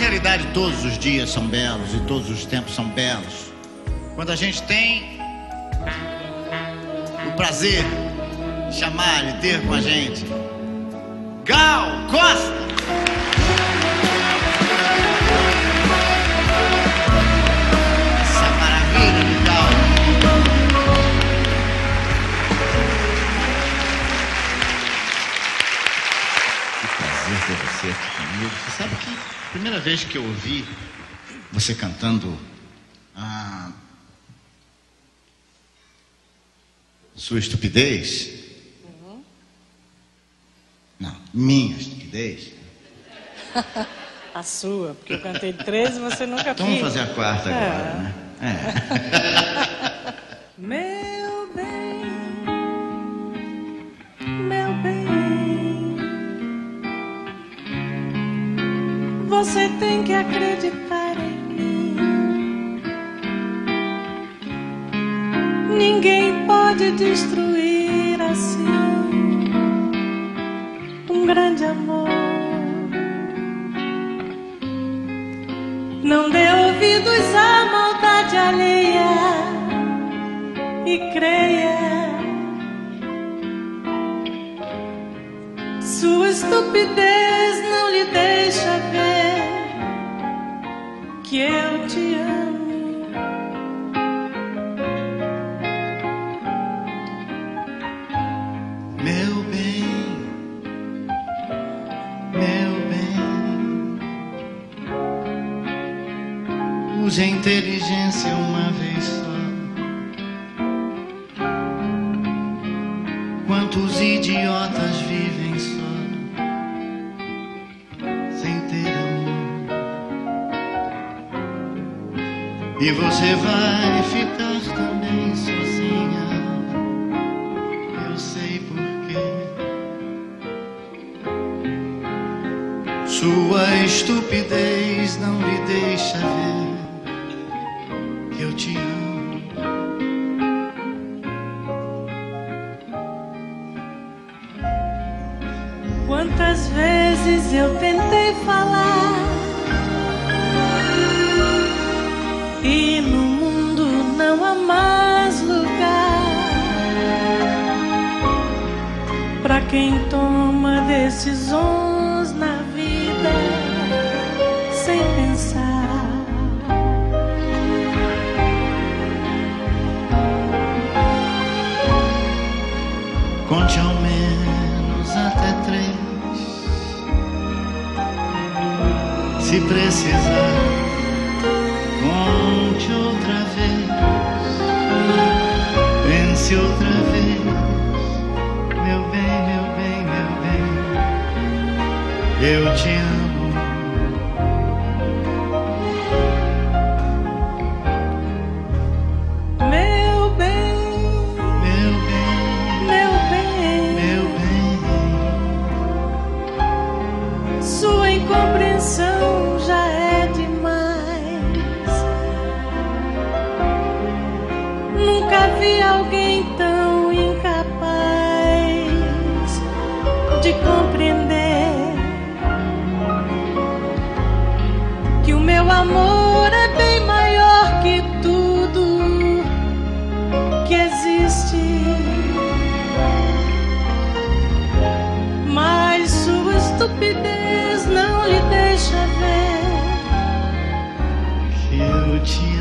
realidade, todos os dias são belos e todos os tempos são belos. Quando a gente tem o prazer de chamar e ter com a gente Gal Costa. Essa maravilha de Gal. Que prazer ter você aqui comigo. Você sabe que a primeira vez que eu ouvi você cantando Sua Estupidez, não, Minha Estupidez. A sua, porque eu cantei 13 e você nunca Então vamos fazer a quarta agora, né? Meu bem, você tem que acreditar em mim. Ninguém pode destruir assim um grande amor. Não dê ouvidos à maldade alheia e creia. Sua estupidez não lhe deixa ver que eu te amo. Meu bem, use a inteligência uma vez só. Quantos idiotas vivem só, sem ter amor. E você vai ficar também sozinha. Eu sei porquê. Sua estupidez não lhe deixa ver que eu te amo. Quantas vezes eu tentei falar e no mundo não há mais lugar pra quem toma decisões na vida sem pensar. Conte ao menos até 3. Se precisar, conte outra vez. Pense outra vez. Meu bem, eu te amo. Sua incompreensão já é demais. Nunca vi alguém tão incapaz de compreender que o meu amor é bem maior que tudo que existe. Mas sua estupidez não lhe deixa ver que eu te